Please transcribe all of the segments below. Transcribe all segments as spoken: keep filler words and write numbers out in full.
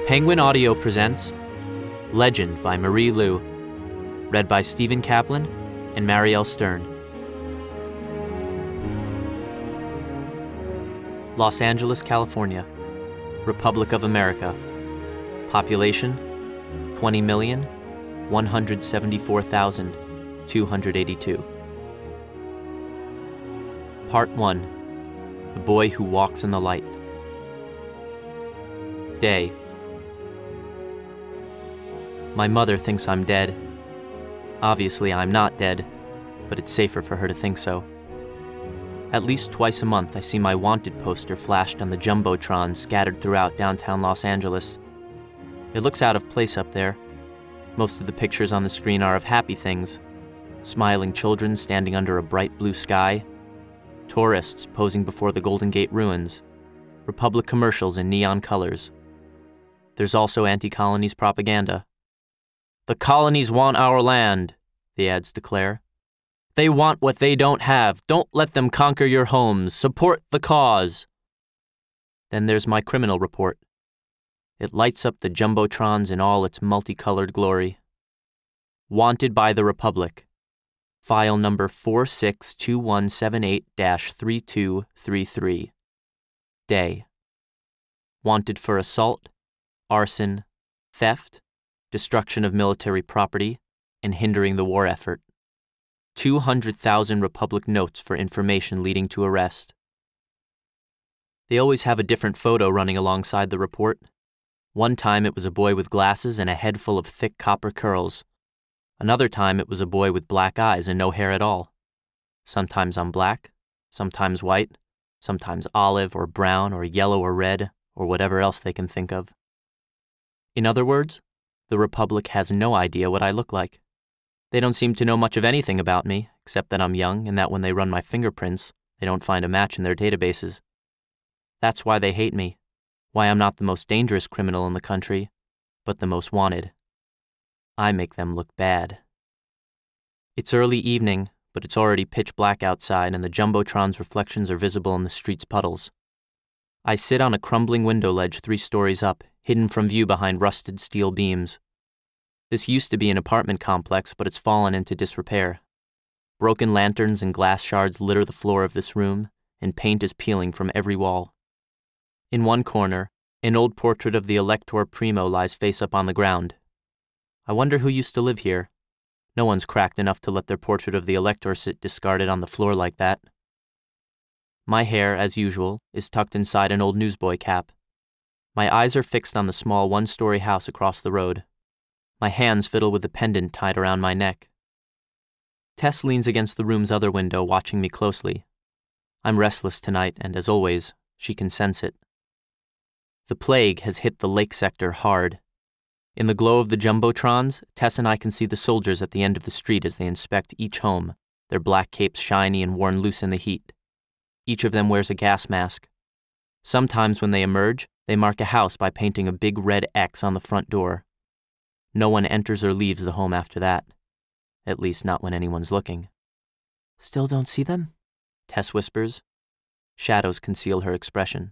Penguin Audio presents Legend by Marie Lu, read by Stephen Kaplan and Mariel Stern. Los Angeles, California, Republic of America. Population twenty million, one hundred seventy-four thousand, two hundred eighty-two. Part one. The Boy Who Walks in the Light. Day. My mother thinks I'm dead. Obviously, I'm not dead, but it's safer for her to think so. At least twice a month, I see my wanted poster flashed on the jumbotron scattered throughout downtown Los Angeles. It looks out of place up there. Most of the pictures on the screen are of happy things: smiling children standing under a bright blue sky, tourists posing before the Golden Gate ruins, Republic commercials in neon colors. There's also anti-colonies propaganda. "The colonies want our land," the ads declare. "They want what they don't have. Don't let them conquer your homes. Support the cause." Then there's my criminal report. It lights up the jumbotrons in all its multicolored glory. Wanted by the Republic. File number four six two one seven eight dash three two three three. Day. Wanted for assault, arson, theft, destruction of military property, and hindering the war effort. two hundred thousand Republic notes for information leading to arrest. They always have a different photo running alongside the report. One time it was a boy with glasses and a head full of thick copper curls. Another time it was a boy with black eyes and no hair at all. Sometimes I'm black, sometimes white, sometimes olive or brown or yellow or red, or whatever else they can think of. In other words, the Republic has no idea what I look like. They don't seem to know much of anything about me, except that I'm young and that when they run my fingerprints, they don't find a match in their databases. That's why they hate me, why I'm not the most dangerous criminal in the country, but the most wanted. I make them look bad. It's early evening, but it's already pitch black outside and the jumbotron's reflections are visible in the street's puddles. I sit on a crumbling window ledge three stories up, hidden from view behind rusted steel beams. This used to be an apartment complex, but it's fallen into disrepair. Broken lanterns and glass shards litter the floor of this room, and paint is peeling from every wall. In one corner, an old portrait of the Elector Primo lies face up on the ground. I wonder who used to live here. No one's cracked enough to let their portrait of the Elector sit discarded on the floor like that. My hair, as usual, is tucked inside an old newsboy cap. My eyes are fixed on the small one-story house across the road. My hands fiddle with the pendant tied around my neck. Tess leans against the room's other window, watching me closely. I'm restless tonight, and as always, she can sense it. The plague has hit the lake sector hard. In the glow of the jumbotrons, Tess and I can see the soldiers at the end of the street as they inspect each home, their black capes shiny and worn loose in the heat. Each of them wears a gas mask. Sometimes when they emerge, they mark a house by painting a big red X on the front door. No one enters or leaves the home after that. At least not when anyone's looking. "Still don't see them?" Tess whispers. Shadows conceal her expression.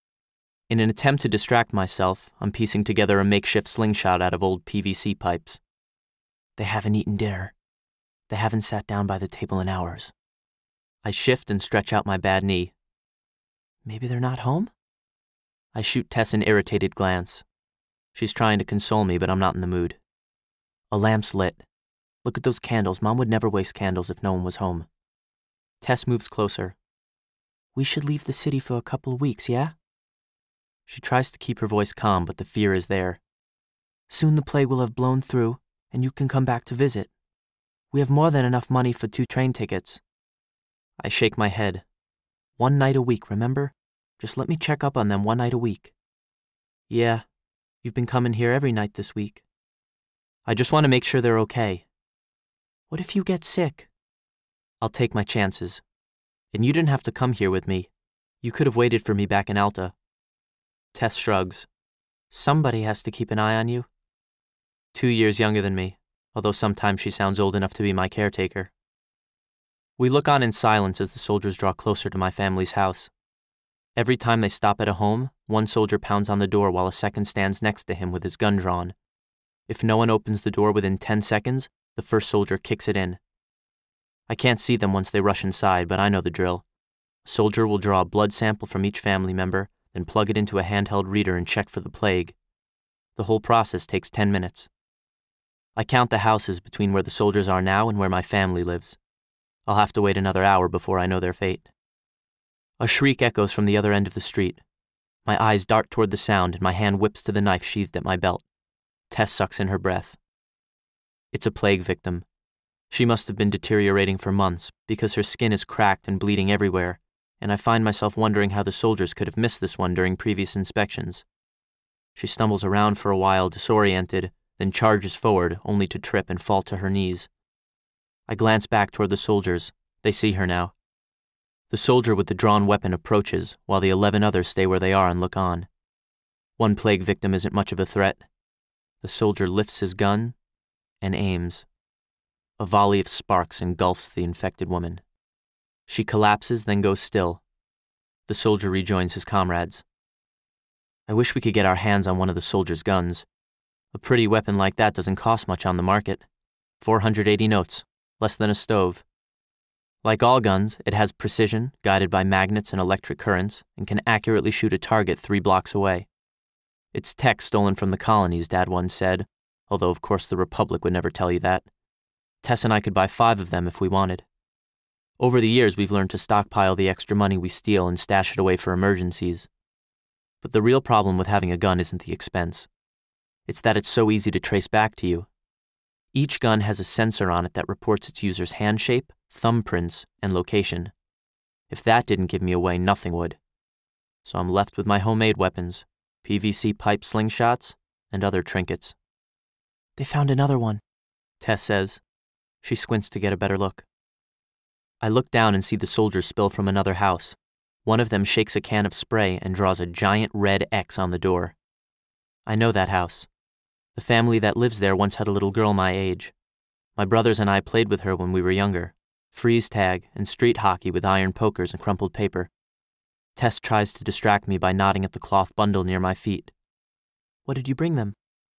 In an attempt to distract myself, I'm piecing together a makeshift slingshot out of old P V C pipes. "They haven't eaten dinner. They haven't sat down by the table in hours." I shift and stretch out my bad knee. "Maybe they're not home?" I shoot Tess an irritated glance. She's trying to console me, but I'm not in the mood. "A lamp's lit. Look at those candles. Mom would never waste candles if no one was home." Tess moves closer. "We should leave the city for a couple of weeks, yeah?" She tries to keep her voice calm, but the fear is there. "Soon the plague will have blown through, and you can come back to visit. We have more than enough money for two train tickets." I shake my head. "One night a week, remember? Just let me check up on them one night a week." "Yeah, you've been coming here every night this week." "I just want to make sure they're okay." "What if you get sick?" "I'll take my chances. And you didn't have to come here with me. You could have waited for me back in Alta." Tess shrugs. "Somebody has to keep an eye on you." Two years younger than me, although sometimes she sounds old enough to be my caretaker. We look on in silence as the soldiers draw closer to my family's house. Every time they stop at a home, one soldier pounds on the door while a second stands next to him with his gun drawn. If no one opens the door within ten seconds, the first soldier kicks it in. I can't see them once they rush inside, but I know the drill. A soldier will draw a blood sample from each family member, then plug it into a handheld reader and check for the plague. The whole process takes ten minutes. I count the houses between where the soldiers are now and where my family lives. I'll have to wait another hour before I know their fate. A shriek echoes from the other end of the street. My eyes dart toward the sound and my hand whips to the knife sheathed at my belt. Tess sucks in her breath. It's a plague victim. She must have been deteriorating for months because her skin is cracked and bleeding everywhere, and I find myself wondering how the soldiers could have missed this one during previous inspections. She stumbles around for a while, disoriented, then charges forward, only to trip and fall to her knees. I glance back toward the soldiers. They see her now. The soldier with the drawn weapon approaches, while the eleven others stay where they are and look on. One plague victim isn't much of a threat. The soldier lifts his gun and aims. A volley of sparks engulfs the infected woman. She collapses, then goes still. The soldier rejoins his comrades. I wish we could get our hands on one of the soldier's guns. A pretty weapon like that doesn't cost much on the market. four hundred eighty notes, less than a stove. Like all guns, it has precision, guided by magnets and electric currents, and can accurately shoot a target three blocks away. It's tech stolen from the colonies, Dad once said, although of course the Republic would never tell you that. Tess and I could buy five of them if we wanted. Over the years, we've learned to stockpile the extra money we steal and stash it away for emergencies. But the real problem with having a gun isn't the expense. It's that it's so easy to trace back to you. Each gun has a sensor on it that reports its user's hand shape, thumbprints, and location. If that didn't give me away, nothing would. So I'm left with my homemade weapons, P V C pipe slingshots, and other trinkets. They found another one, Tess says. She squints to get a better look. I look down and see the soldiers spill from another house. One of them shakes a can of spray and draws a giant red X on the door. I know that house. The family that lives there once had a little girl my age. My brothers and I played with her when we were younger. Freeze tag and street hockey with iron pokers and crumpled paper. Tess tries to distract me by nodding at the cloth bundle near my feet. What did you bring them?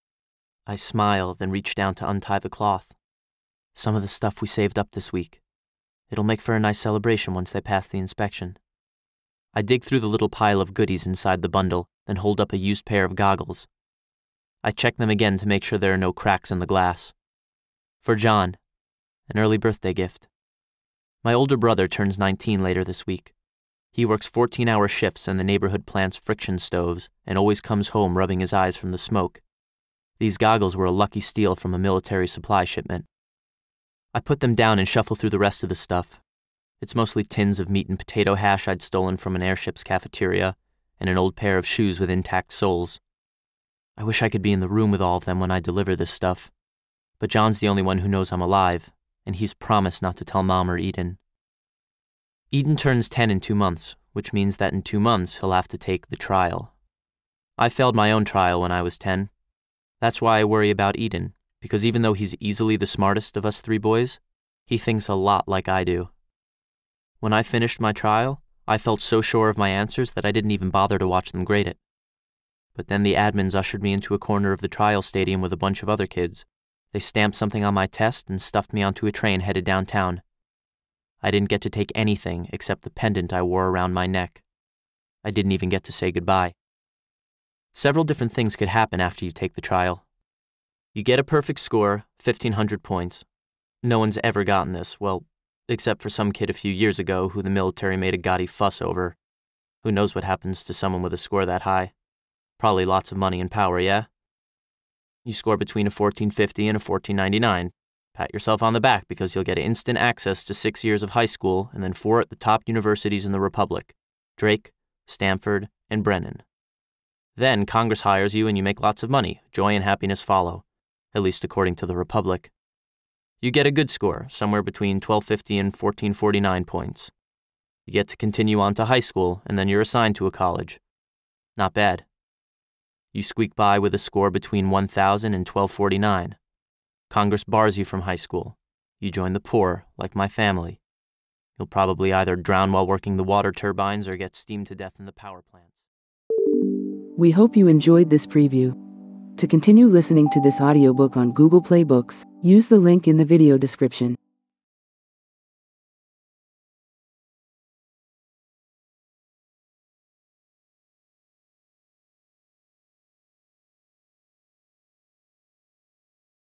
I smile, then reach down to untie the cloth. Some of the stuff we saved up this week. It'll make for a nice celebration once they pass the inspection. I dig through the little pile of goodies inside the bundle, then hold up a used pair of goggles. I check them again to make sure there are no cracks in the glass. For John, an early birthday gift. My older brother turns nineteen later this week. He works fourteen-hour shifts in the neighborhood plant's friction stoves and always comes home rubbing his eyes from the smoke. These goggles were a lucky steal from a military supply shipment. I put them down and shuffle through the rest of the stuff. It's mostly tins of meat and potato hash I'd stolen from an airship's cafeteria, and an old pair of shoes with intact soles. I wish I could be in the room with all of them when I deliver this stuff. But John's the only one who knows I'm alive, and he's promised not to tell Mom or Eden. Eden turns ten in two months, which means that in two months he'll have to take the trial. I failed my own trial when I was ten. That's why I worry about Eden, because even though he's easily the smartest of us three boys, he thinks a lot like I do. When I finished my trial, I felt so sure of my answers that I didn't even bother to watch them grade it. But then the admins ushered me into a corner of the trial stadium with a bunch of other kids. They stamped something on my test and stuffed me onto a train headed downtown. I didn't get to take anything except the pendant I wore around my neck. I didn't even get to say goodbye. Several different things could happen after you take the trial. You get a perfect score, fifteen hundred points. No one's ever gotten this, well, except for some kid a few years ago who the military made a gaudy fuss over. Who knows what happens to someone with a score that high? Probably lots of money and power, yeah? You score between a fourteen fifty and a fourteen ninety-nine. Pat yourself on the back because you'll get instant access to six years of high school and then four at the top universities in the Republic: Drake, Stanford, and Brennan. Then Congress hires you and you make lots of money. Joy and happiness follow, at least according to the Republic. You get a good score, somewhere between twelve fifty and fourteen forty-nine points. You get to continue on to high school, and then you're assigned to a college. Not bad. You squeak by with a score between one thousand and twelve forty-nine. Congress bars you from high school. You join the poor, like my family. You'll probably either drown while working the water turbines or get steamed to death in the power plants. We hope you enjoyed this preview. To continue listening to this audiobook on Google Play Books, use the link in the video description.